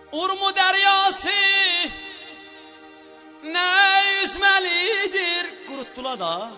Urmu deryası ne yüzmelidir kuruttular da.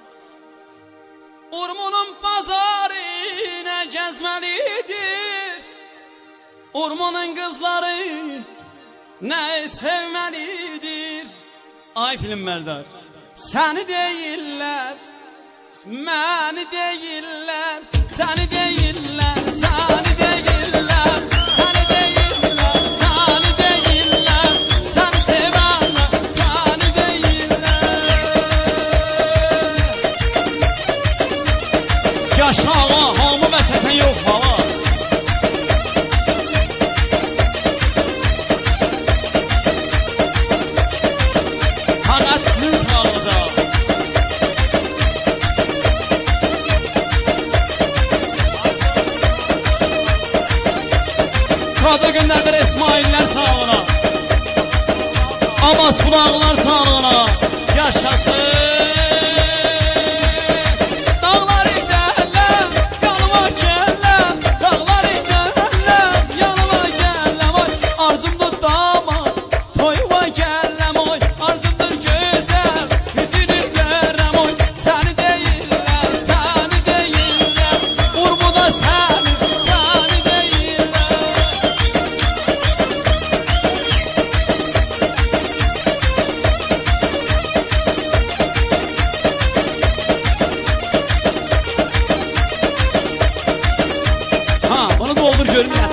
Urmunun pazarı ne gezmelidir. Urmunun kızları ne sevmelidir. Ay film Merdar, seni değiller, beni değiller, seni değiller, seni değiller, seni değiller, seni değiller, seni sevenler, seni değiller. Yaşa ağa, hamı ve seten yok hava. Kadı günlerdir İsmail'ler sağına, Abbas kulağlar sağına. Yaşasın dağlar giderler, yanıma gelirler. Dağlar giderler, yanıma gelirler. Oy arzumdur damat, toyuma gelirler. Oy arzumdur güzel, yüzünü görürüm. Oy seni değiller, seni değiller, Urmu'da seni, seni değiller. Ha, bunu doldur görmeye.